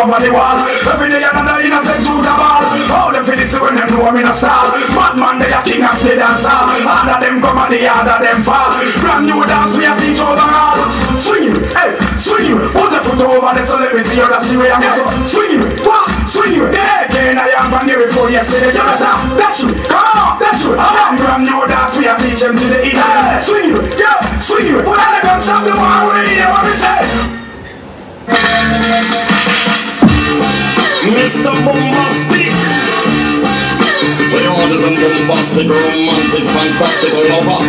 over the wall. Every day another innocent shoot a ball. How them feel this when them know I'm in a star. Batman they a king of the dancer. All of them come and the other them fall. Brand new dance we a teach over all. Swing it, hey, swing it. Put the foot over there so let me see how that see where I'm at. Swing it, what? Swing it. Yeah, again I am from here before yesterday. You better dash it, come on, dash it. Brand new dance we a teach them to the eat. Swing it, yeah, swing it. Put on the gun, stop the war, we hear what we say. Mr. Bombastic, we orders and bombastic, romantic, fantastic lover.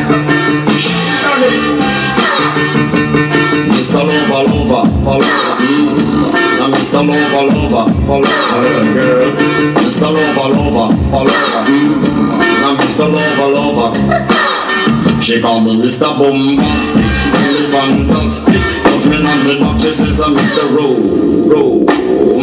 Mr. Lover, now Mr. Lover, girl. Mr. Lover, now Mr. Lover. She call me Mr. Bombastic, tell me fantastic. Touch me on the back, she says I'm Mr. Romantic.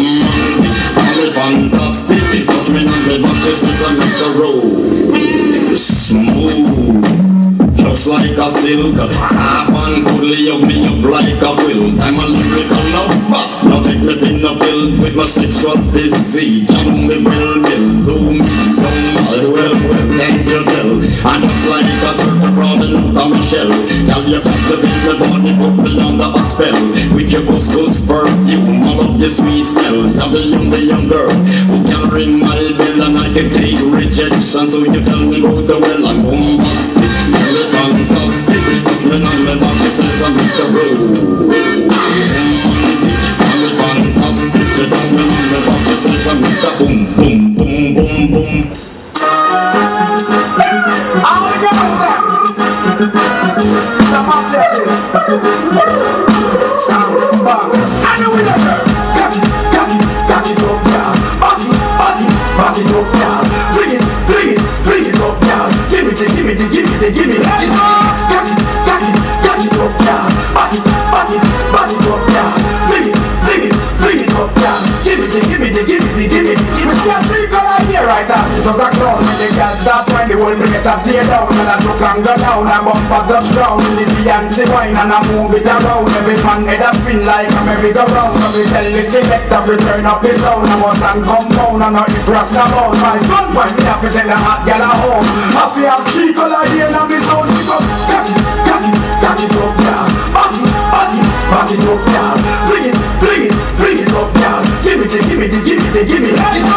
Fantastic, touch me on the back, she says I'm Mr. Smooth, just like a silk. Soft and goodly, hug me up like a quilt. I'm a lyrical lover, now take me in the field with my sexual physique. You know me well, do me well, can't you tell? I'm just like a turtle crawling out of my shell. Girl, you captivate my body, put me under a spell. With your couscous perfume, I love your sweet smell. You're the young girl who can ring my bell, and I can take rejection. So you tell me go to well, I'm bombastic, really fantastic. Touch me on my back, she says I'm Mr. Romantic, really fantastic. She touch me on my back, she says I'm Mr. Boom, boom, boom, boom, boom. Start when the whole place a tear down and I took and go down and bumper touch ground. The Beyonce wine and I move it around. Every man head a spin like a merry-go-round. Every tell the selector to turn up his sound. I must and compound and not if rasta bound. My gun point me have to tell a hot gal at home. I feel have 3 color here and I'm his own. Because cock it up, y'all. Back it up, y'all. Fling it up, y'all. Give me the cock it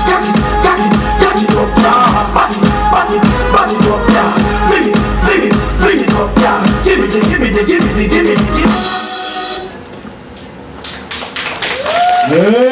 up, y'all. Back it up, y'all. Fling it up, y'all. Give me the